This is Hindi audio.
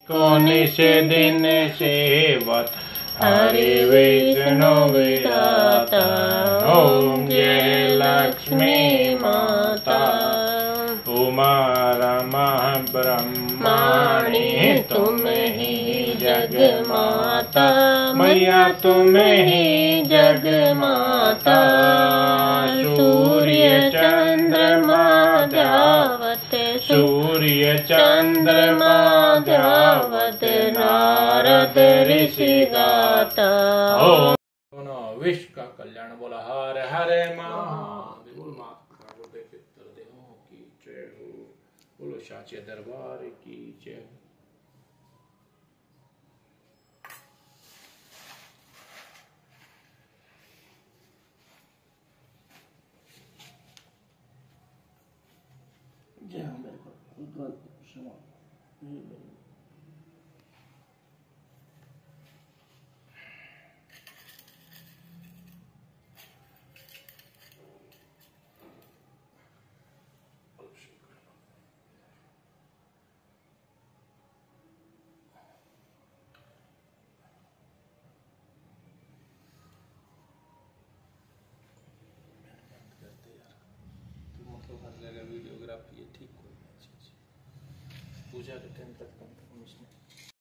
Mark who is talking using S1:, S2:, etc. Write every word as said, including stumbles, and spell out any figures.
S1: को निश दिन सेवत हरि विष्णु विधाता। ओम जय लक्ष्मी माता उमा रमा ब्रह्माणी तुम ही जग माता। मैया तुम ही जग माता। सूर्य चंद्रमा ध्यावत सूर्य चंद्रमा ध्यावत नारद ऋषि गाता। ओम विश्व का कल्याण बोला हर हरे महादेव। बोल माता के पितर देहों की जय हो। बोलो साचे दरबार की जय हो। जय हो मेरे को क्षमा। वीडियोग्राफी है ठीक कोई चीज पूजा के टाइम तक कम